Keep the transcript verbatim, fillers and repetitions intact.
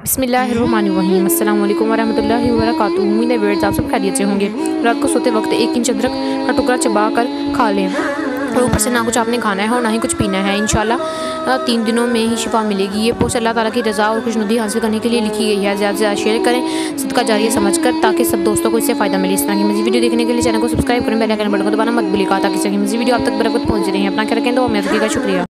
बिस्मिल्लाहिर्रहमानिर्रहीम अस्सलाम वालेकुम वरहमतुल्लाहि वबरकातुहू। उम्मीद है व्यूअर्स आप सब खैरियत से होंगे। रात को सोते वक्त एक इंच अदरक का टुकड़ा चबा कर खा लें और ऊपर से ना कुछ आपने खाना है और ना ही कुछ पीना है। इंशाल्लाह तीन दिनों में ही शिफा मिलेगी। ये पोस्ट अल्लाह ताला की रज़ा और खुशनुदी हासिल करने के लिए लिखी गई है। ज़्यादा से ज़्यादा शेयर करें सदका जारिया समझ कर, ताकि सब दोस्तों को इससे फ़ायदा मिले। इस तरह की मज़ीद वीडियो देखने के लिए चैनल को सब्सक्राइब करें, बेल आइकन बटन को दबाना मत भूलिएगा ताकि सही मज़ीद वीडियो आप तक बराबर पहुँच रही है। अपना ख्याल रखें, तो मैं का शुक्रिया।